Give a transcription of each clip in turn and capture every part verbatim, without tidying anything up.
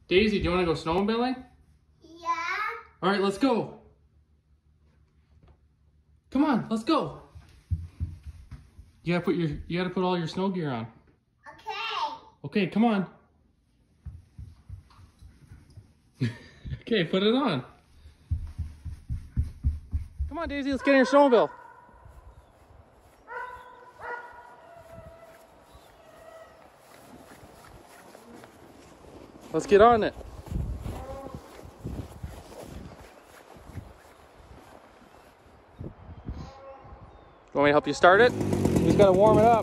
Daisy, do you want to go snowmobiling? Yeah. All right, let's go. Come on, let's go. You gotta put your, you gotta put all your snow gear on. Okay. Okay, come on. Okay, put it on. Come on, Daisy, let's get in your snowmobile. Let's get on it. Want me to help you start it? We just gotta warm it up.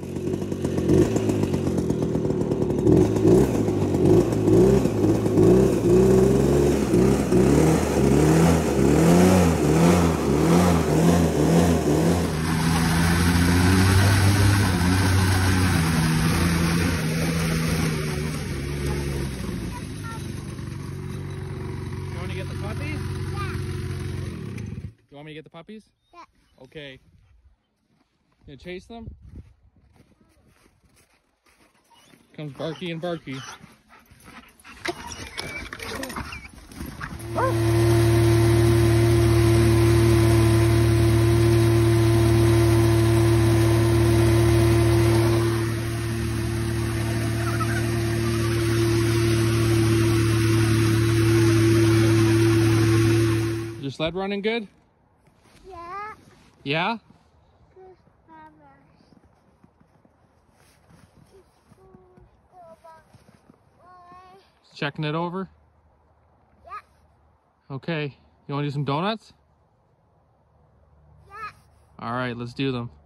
You want me to get the puppies? Yeah. You want me to get the puppies? Yeah. Okay. You gonna chase them? Comes Barky and Barky. Is your sled running good? Yeah. Yeah? Checking it over? Yeah. Okay. You want to do some donuts? Yeah. All right, let's do them.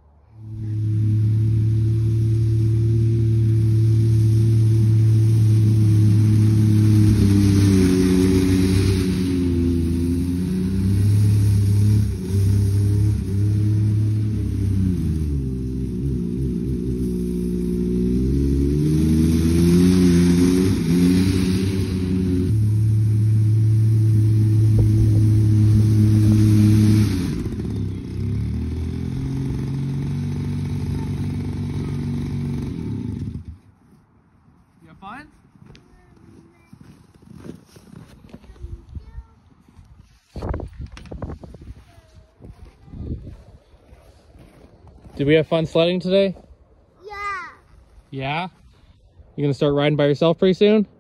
You have fun? Did we have fun sledding today? Yeah. Yeah? You gonna start riding by yourself pretty soon?